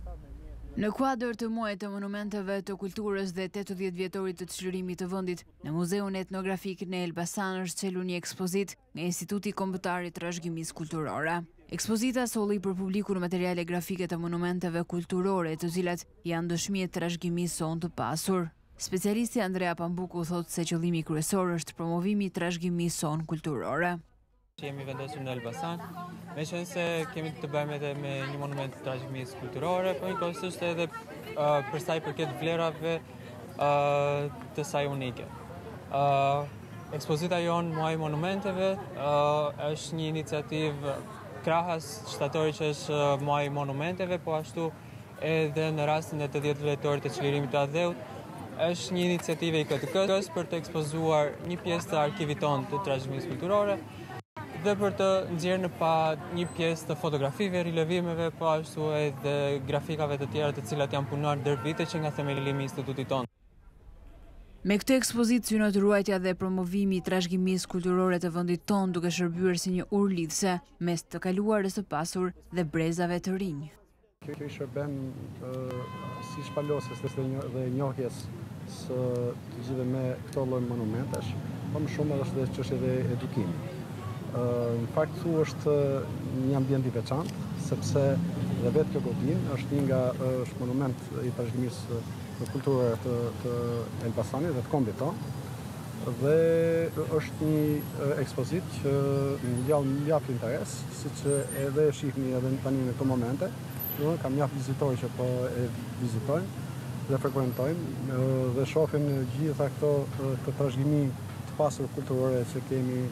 Në kuadër të muajit të monumenteve të kulturës dhe 80 vjetorit të çlirimit të vendit, në Muzeun Etnografik në Elbasan është celur një ekspozit nga Instituti Kombëtar i Trashëgimisë Kulturore. Ekspozita solli për publikun materiale grafike të monumenteve kulturore, të cilat janë dëshmi e trashëgimisë sonë të pasur. Specialisti Andrea Pambuku thotë se qëllimi kryesor është promovimi i trashëgimisë sonë kulturore. Jemi vendosur në Elbasan, meqense kemi të bëjmë edhe me një monument të trashëgimisë kulturore, por njëkohësisht edhe për sa i përket vlerave të saj unike. Ekspozita jonë Muaji i Monumenteve është një iniciativë krahas shtatore që është Muaji i Monumenteve, po ashtu edhe në rastin e 80 vjetorit të çlirimit të Adheut, është një iniciativë i KTK-s për të ekspozuar një pjesë të arkivit tonë të trashëgimisë kulturore dhe për të nxjerrë në pa një pjesë të fotografive, rilevimeve, po ashtu edhe grafikave të tjera të cilat janë punuar ndër vite që nga themelimi i institutit tonë. Me këtë ekspozitë synohet ruajtja dhe promovimi i trashëgimisë kulturore të vendit tonë, duke shërbyer si një urë lidhëse mes të kaluarës së pasur dhe brezave të rinj. Kjo i shërben si shpalosjes dhe njohjes së të gjithë me këto lloj monumentesh, po më shumë është dhe çështje dhe edukimi. Në fakt thu është një ambient i veçantë, sepse dhe vetë kjo godin është është monument i trashëgimisë kulturore të Elbasanit dhe të kombit tonë, dhe është një ekspozit që mjaf interes, siç edhe shihni edhe tani në këto momente, kam mjaft vizitorë që po e vizitojnë dhe frekuentojnë dhe shohin gjitha këto të trashëgimi të pasur kulturore që kemi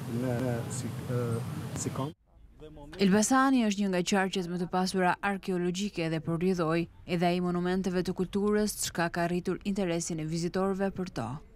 si kom. Elbasani është një nga qarqet më të pasura arkeologjike dhe për rrjedhoi edhe ai monumenteve të kulturës, çka ka arritur interesin e vizitorëve për to.